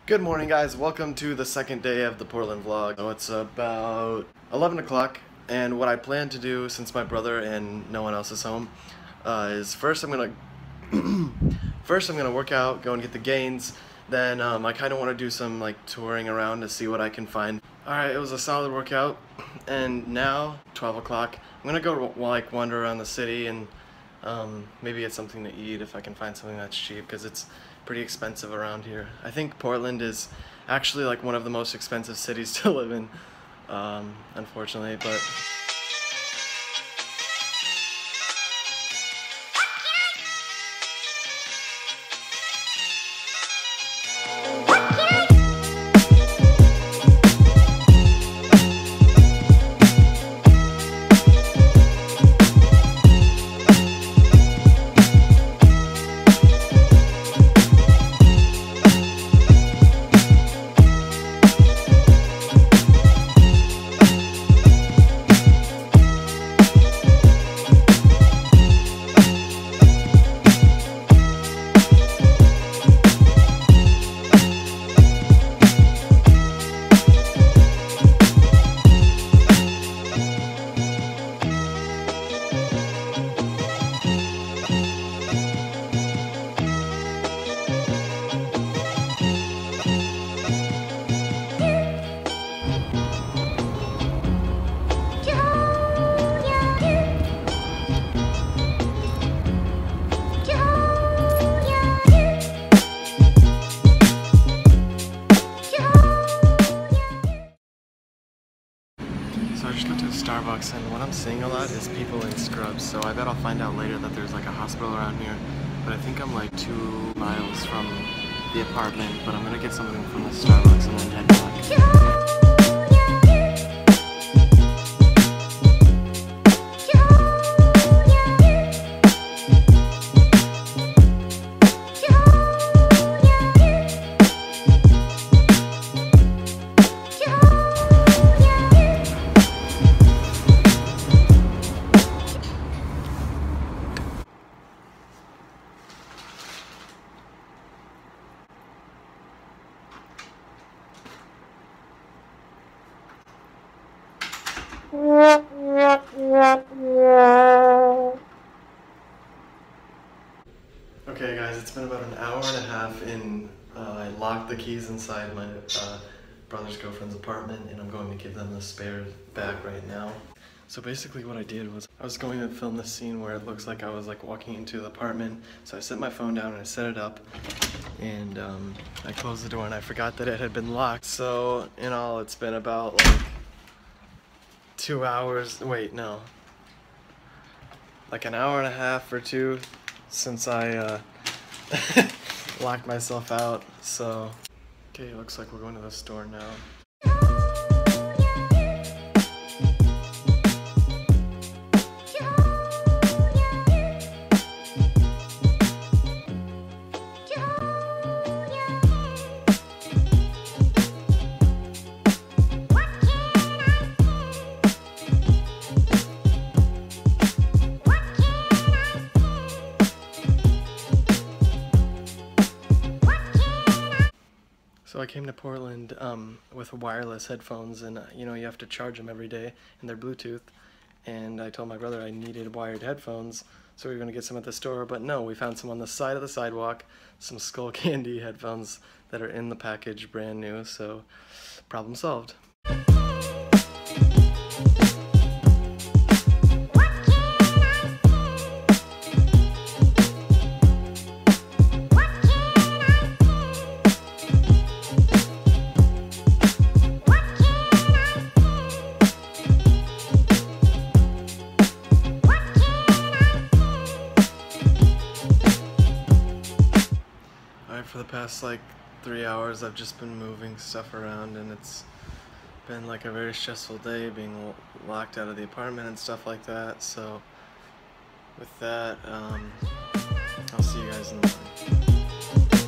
Good morning, guys. Welcome to the second day of the Portland vlog. So it's about 11 o'clock, and what I plan to do, since my brother and no one else is home, is first I'm gonna work out, go and get the gains. Then I kind of want to do some like touring around to see what I can find. All right, it was a solid workout, and now 12 o'clock. I'm gonna go like wander around the city and maybe get something to eat if I can find something that's cheap, because it's pretty expensive around here. I think Portland is actually like one of the most expensive cities to live in, unfortunately, but I just got to a Starbucks, and what I'm seeing a lot is people in scrubs, so I bet I'll find out later that there's like a hospital around here, but I think I'm like 2 miles from the apartment, but I'm gonna get something from the Starbucks and then head back. Okay guys, it's been about an hour and a half in, I locked the keys inside my brother's girlfriend's apartment, and I'm going to give them the spare back right now. So basically what I did was, I was going to film this scene where it looks like I was like walking into the apartment, so I set my phone down and I set it up, and I closed the door and I forgot that it had been locked. So in all, it's been about like 2 hours, wait, no, like an hour and a half or 2 since I locked myself out. So okay, looks like we're going to the store now. So I came to Portland with wireless headphones, and you know, you have to charge them every day, and they're Bluetooth. And I told my brother I needed wired headphones, so we were gonna get some at the store, but no, we found some on the side of the sidewalk, some Skull Candy headphones that are in the package, brand new, so problem solved. For the past like 3 hours I've just been moving stuff around, and it's been like a very stressful day being locked out of the apartment and stuff like that. So with that, I'll see you guys in the morning.